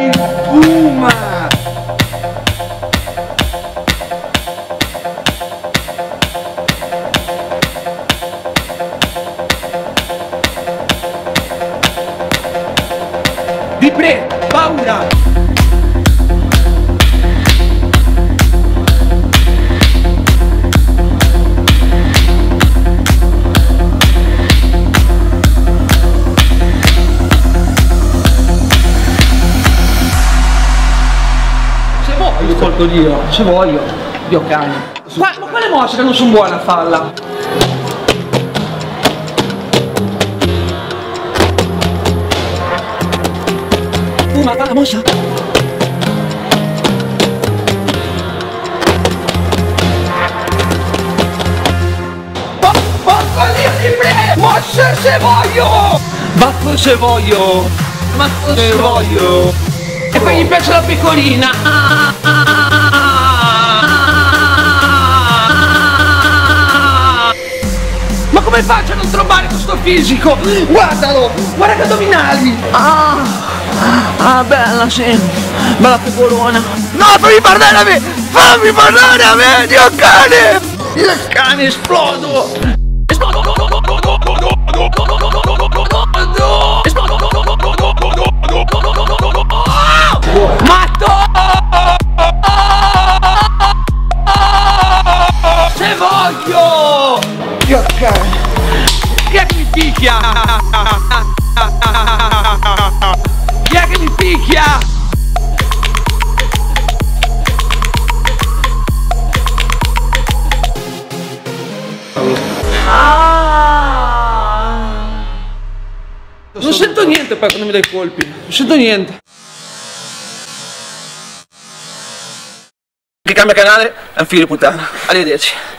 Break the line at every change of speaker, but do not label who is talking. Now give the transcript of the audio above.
Il Puma! Dipre, paura! Se voglio colpo Dio, se voglio, Dio cane. Ma quale mosse che non sono buone a farla? Ma fa la mossa? Porco Dio di pre! Mosse se voglio! Baffo se voglio! Baffo se voglio! E poi gli piace la pecorina! Ma come faccio a non trovare questo fisico? Guardalo! Guarda che addominali! Ah, bella, sì, bella pecorona. No, fammi parlare a me! Fammi parlare a me, Dio cane! Dio cane, esplodo! Esplodo! Matto! Se voglio! Dio cane! Chi è che mi picchia? Chi è che mi picchia? Non sento niente poi quando mi dai colpi. Non sento niente. Chi cambia canale è un figlio di puttana. Arrivederci.